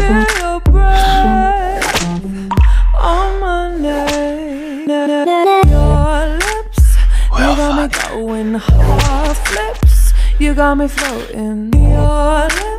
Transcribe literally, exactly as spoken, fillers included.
hear your breath on my neck. Your lips, you got me going half flips. You got me floating. Your lips.